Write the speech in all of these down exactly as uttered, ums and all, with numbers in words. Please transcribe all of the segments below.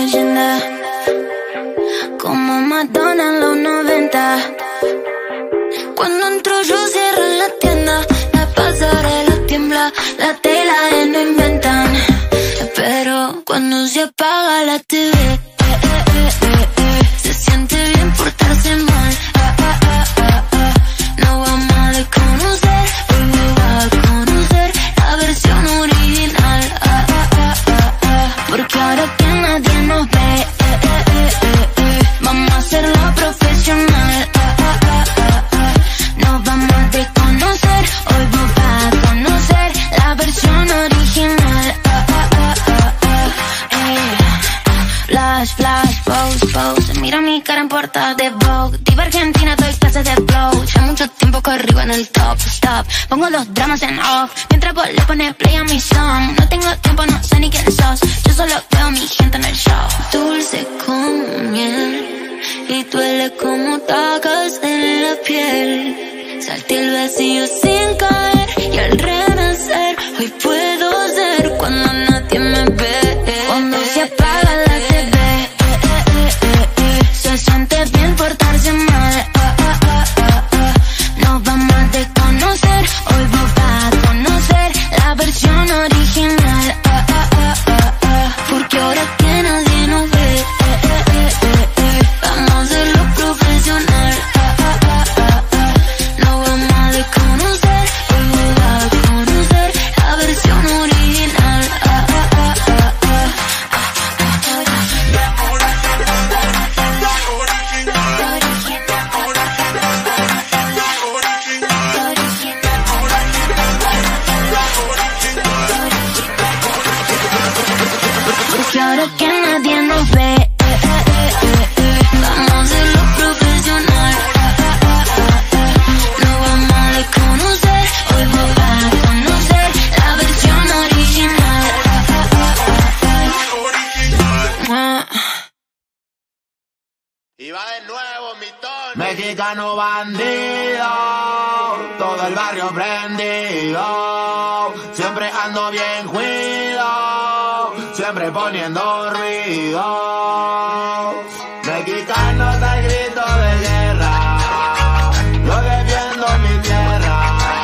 leyenda, como Madonna en los noventa. Cuando entro yo cierro la tienda, la pasarela tiembla, la tela de no inventan. Pero cuando se apaga la T V, eh, eh, eh, eh, eh, se siente bien portarse mal. Ah, ah, ah, ah, ah. No vamos a desconocer, hoy me va a conocer la versión original. Ah, ah, ah, ah, ah. Porque ahora que nadie nos ve, eh, eh, eh, eh, eh, vamos a hacerlo profesional. Ah, ah, ah, ah, ah. Nos vamos a desconocer, hoy vos vas a conocer la versión original. Ah, ah, ah, ah, ah. Eh. Flash, flash, pose, pose. Mira mi cara en portada de Vogue. Diva argentina, doy clases de flow. Ya mucho tiempo que arriba en el top, stop. Pongo los dramas en off, mientras vos le pones play a mi song. No tengo tiempo, no sé ni quién sos. Yo solo veo a mi gente en el show. Dulce como miel y duele como tacas en la piel. Salté el vacío sin caer y al renacer hoy puedo ser cuando nadie me ve. Cuando se apaga la T V, eh, eh, eh, eh, eh, se siente bien portarse mal. Ah, ah, ah, ah, ah. Nos vamos a desconocer, hoy vos vas a conocer la versión original. Ah, ah, ah, ah, ah. Porque ahora que nadie nos ve, eh, eh, eh, eh, eh, vamos a hacerlo profesional. Ah, ah, ah, ah, ah. Nos vamos a desconocer, hoy vos vas a conocer la versión original. Ah, ah, ah, ah, ah. Porque ahora que nadie nos ve, eh, eh, eh, eh, eh, vamos a hacerlo profesional. Ah, ah, ah, ah, ah. Nos vamos a desconocer, hoy vos vas a conocer la versión original. Ah, ah, ah, ah, ah. Y va de nuevo mi Tony. Mexicano bandido, todo el barrio prendido. Siempre ando bien cuido, siempre poniendo ruido. Mexicano da el grito de guerra, yo defiendo mi tierra.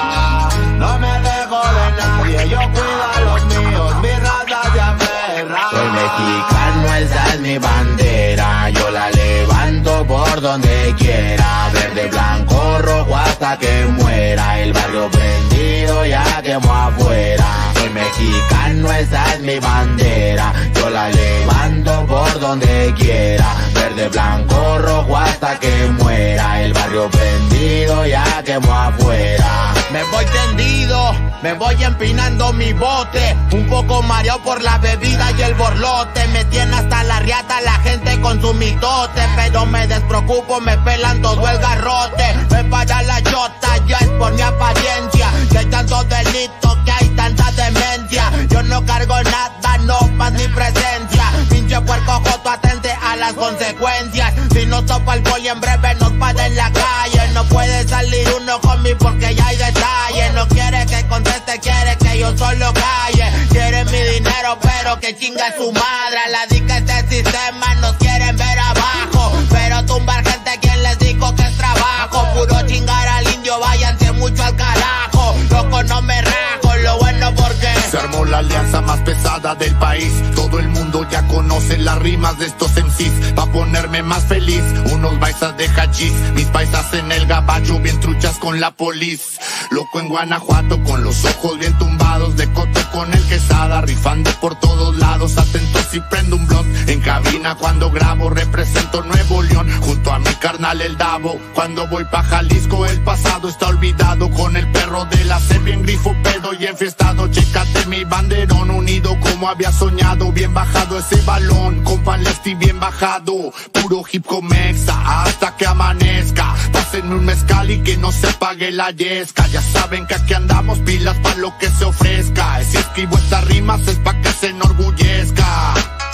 No me dejo de nadie, yo cuido a los míos, mi raza se aferra. Soy mexicano, esa es mi bandera, yo la levanto por donde quiera. Verde, blanco, rojo hasta que muera. El barrio prendido ya quemó afuera. Soy mexicano, esa es mi bandera, yo la levanto por donde quiera. Verde, blanco, rojo hasta que muera. El barrio prendido ya quemó afuera. Me voy tendido, me voy empinando mi bote, un poco mareado por la bebida y el borlote. Me tiene hasta la riata la gente con su mitote, pero me despreocupo, me pelan todo el garrote. Me para la chota, ya es por mi apariencia, que hay tantos delitos, que hay tanta demencia. Yo no cargo nada, no paz ni presencia. Pinche puerco joto, atente a las consecuencias. Si no topa el poli en breve nos para en la calle. No puede salir uno conmigo porque ya hay detalles. No quiere que conteste, quiere que yo solo calle. Quiere mi dinero pero que chinga su madre. A la dica este sistema nos quieren ver abajo, pero tumbar gente quien les dijo que es trabajo. Puro chingar al indio, váyanse mucho al carajo. Loco no me rajo, lo bueno porque se armó la alianza más pesada del país. Todo el mundo ya conoce las rimas de estos M Cs. Pa' ponerme más feliz, unos paisas de hachís, mis paisas en el gabacho bien truchas con la polis. Loco en Guanajuato con los ojos bien tumbados, de cote con el Quesada, rifando por todos lados. Atento si prendo un blunt en cabina cuando grabo, represento Nuevo León junto a mi carnal el Davo. Cuando voy pa' Jalisco el pasado está olvidado, con el perro de la C bien grifo pedo y enfiestado. Chécate mi banderón unido como había soñado, bien bajado ese balón, compa Lefty bien bajado. Puro hip hop mexa hasta que amanezca. Pásenme un mezcal y que no se apague la yesca. Ya saben que aquí andamos pilas pa' lo que se ofrezca. Si escribo estas rimas es pa' que se enorgullezca.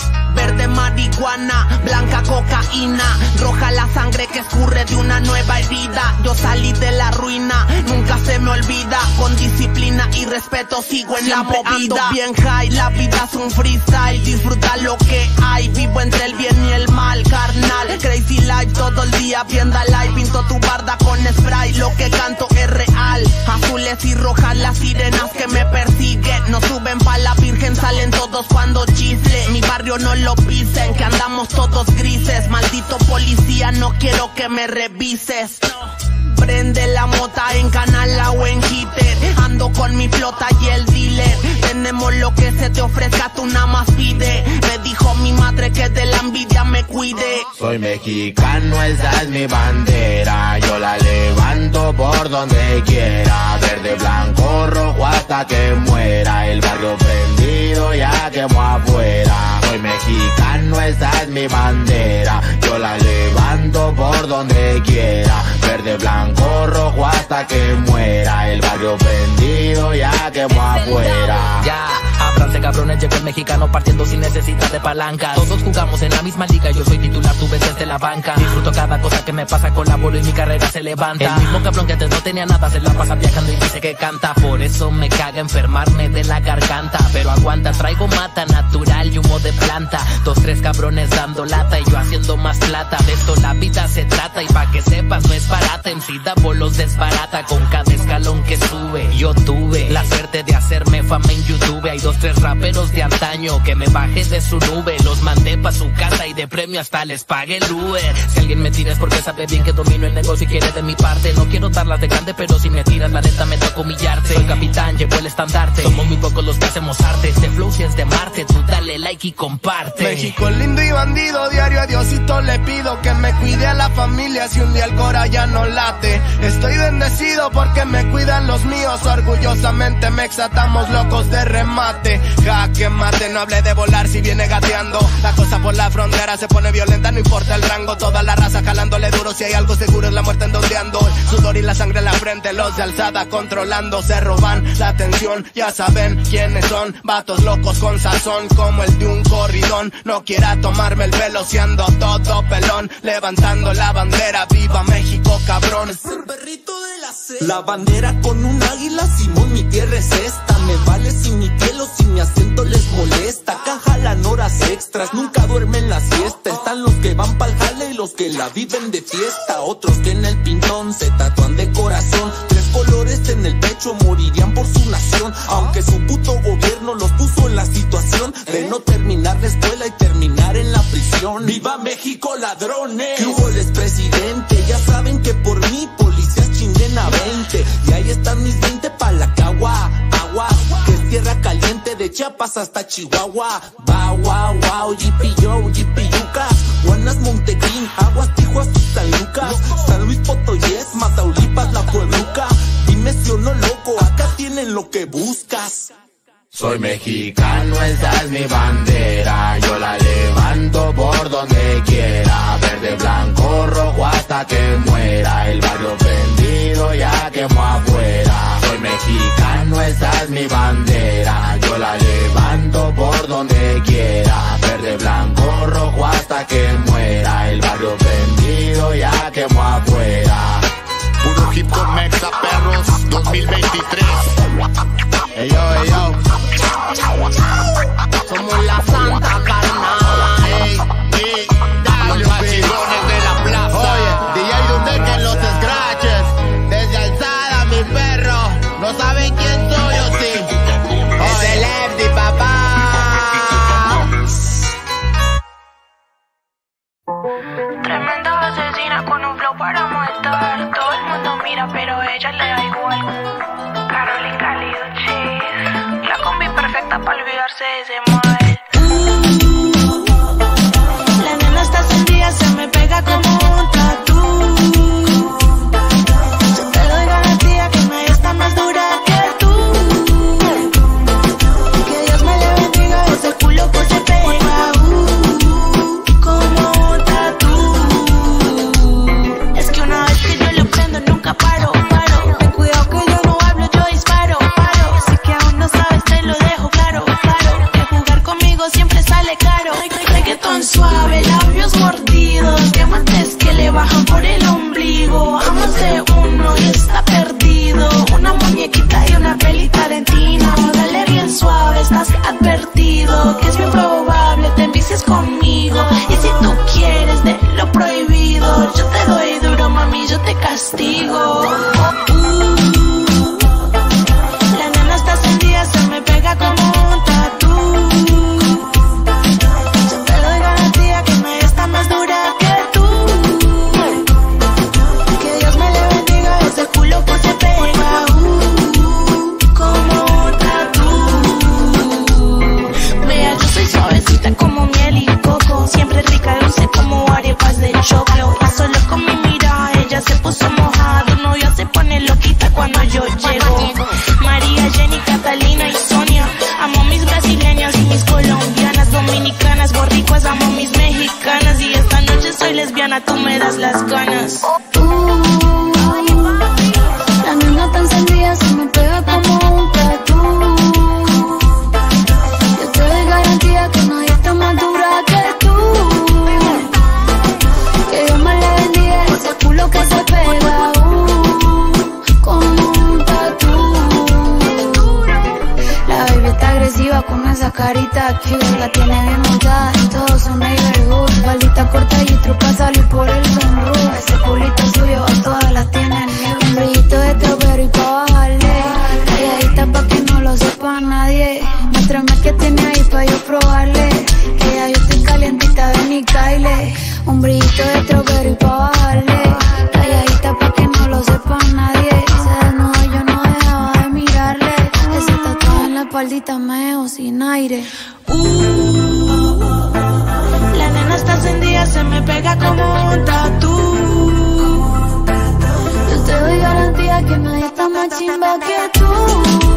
verde marihuana, blanca cocaína, roja la sangre que escurre de una nueva herida. Yo salí de la ruina, nunca se me olvida, con disciplina y respeto sigo en siempre la movida. Ando bien high, la vida es un freestyle, disfruta lo que hay, vivo entre el bien y el mal, carnal. Crazy life todo el día, viendo live, pinto tu barda con spray, lo que canto es real. Azules y rojas las sirenas que me persiguen, no suben pa' la virgen, salen todos cuando chisle. Mi barrio no lo pisen, que andamos todos grises, maldito policía, no quiero que me revises. Prende la mota en Canala o en Hitter, ando con mi flota y el dealer. Tenemos lo que se te ofrezca, tú nada más pide. Me dijo mi madre que de la envidia me cuide. Soy mexicano, esa es mi bandera, yo la levanto por donde quiera. Verde, blanco, rojo hasta que muera, el barrio prendido ya quemó afuera. Soy mexicano, esa es mi bandera, yo la levanto por donde quiera. Verde, blanco, rojo hasta que muera, el barrio prendido ya quemó afuera. Ya, ábranse cabrones, llegó el mexicano partiendo sin necesidad de palanca. Todos jugamos en la misma liga, yo soy titular, tú ves desde la banca. Disfruto cada cosa que me pasa, colaboro y mi carrera se levanta. El mismo cabrón que antes no tenía nada, se la pasa viajando y dice que canta. Por eso me caga enfermarme de la garganta, pero aguanta, traigo mata natural y humo de planta. Dos, tres cabrones dando lata y yo haciendo más plata. De esto la vida se trata y pa' que sepas no es barata. En vida bolos desbarata con cada escalón que sube. Yo tuve la suerte de hacerme fama en YouTube. Hay dos, tres raperos de antaño que me bajé de su nube, los mandé pa' su casa y de premio hasta les pagué el Uber. Si alguien me tira es porque sabe bien que domino el negocio y quiere de mi parte. No quiero darlas de grande, pero si me tiras la neta me toca humillarte. Soy capitán, llevo el estandarte, somos muy pocos los que hacemos arte. Este flow si es de Marte, tú dale like y comparte. México lindo y bandido, diario a Diosito le pido que me cuide a la familia si un día el cora ya no late. Estoy bendecido porque me cuidan los míos, orgullosamente me exatamos locos de remate. Jaque mate, no hable de volar si viene gateando. La cosa por la frontera se pone violenta, no importa el rango. Toda la raza jalándole duro, si hay algo seguro es la muerte endondeando. El sudor y la sangre en la frente, los de alzada controlando. Se roban la atención, ya saben quiénes son. Vatos locos con sazón, como el de un corridón. No quiera tomarme el pelo si ando todo pelón. Levantando la bandera, viva México cabrón. Es el perrito de la C. La bandera con un águila, Simón, mi tierra es esta. Me vale si mi piel o si mi acento les molesta. Acá jalan horas extras, nunca duermen la siesta. Están los que van pa'l jale y los que la viven de fiesta. Otros que en el pintón se tatúan de corazón. Tres colores en el pecho, morirían por su nación. Aunque su puto gobierno los puso en la situación de no terminar la escuela y terminar en la prisión. ¡Viva México, ladrones! ¿Qué hubo el expresidente? Ya saben que por mí policías chinguen a veinte. Y ahí están mis veinte pa' la cagua. Agua, que es tierra caliente de Chiapas hasta Chihuahua. Wow, wow, wow, G-P-Yo, G-P-Yucas, Guanas, Montegreen, Aguas, Tijuas y San Lucas, San Luis Potoyes, Mataulipas, La Puebluca. Dime si o no, loco, acá tienen lo que buscas. Soy mexicano, esa es mi bandera, yo la levanto por donde quiera. Verde, blanco, rojo hasta que muera, el barrio prendido ya quemó afuera. Soy mexicano, esa es mi bandera, yo la levanto por donde quiera. Verde, blanco, rojo hasta que muera, el barrio prendido ya quemó afuera. Puro hip hop mexa, perros, dos mil veintitrés. Ey yo, ey yo. Somos la santa carnal. Ey, ey, dale, Los vacilones de la plaza. Oye, D J Dundeque en los scratches. Desde alzada, mi perro. No saben quién soy o sí. Es el Lefty, papá. Tremenda asesina con un flow para matar. Todo el mundo mira, pero a ella le da igual. Carolina Cálido, cheese. La combi perfecta para olvidarse de ese mal. Uh, la nena está encendida, se me pega como un tatú. Yo te doy garantía que nadie está más dura que tú. Que Dios me le bendiga ese culo que se pega. Uh, como un tatú. Es que yo te castigo. Uh, la nena está encendida, se me pega como un tatú. Yo te doy garantía que nadie está más dura que tú. Que Dios me le bendiga ese culo que se pega. Uh, como un tatú. Vea, yo soy suavecita como miel y coco, siempre rica, dulce como arepas de choclo. Y solo con mi mirada ella se puso mojada. Tu novia se pone loquita cuando yo llego. María, Jenny, Catalina y Sonia. Amo mis brasileñas y mis colombianas, dominicanas, borricuas, amo mis mexicanas. Y esta noche soy lesbiana, tú me das las ganas. Uh, la nena tan encendida se me pega como un tatú. Yo te doy garantía que nadie está más dura que tú. Que Dios me le bendiga ese culo que se pega. Uh, como un tatú. La baby está agresiva con esa carita cute. La tiene bien montada en todo su neighborhood. Balita corta y trupa salir por el sunroof. Ese culito suyo a todas las tienen. Un brillito de strawberry pa' bajarle. Calladita pa' que no lo sepa nadie. Muéstrame que tiene ahí pa' yo probarle. Que ya yo estoy calientita, ven y caile. Un brillito de strawberry pa' bajarle. Calladita pa' que no lo sepa nadie. Se desnudó, yo no dejaba de mirarle. Ese tatuaje en la espaldita me dejó sin aire. Uh, la nena está encendida, se me pega como un tatú. Yo te doy garantía que nadie está más chimba que tú.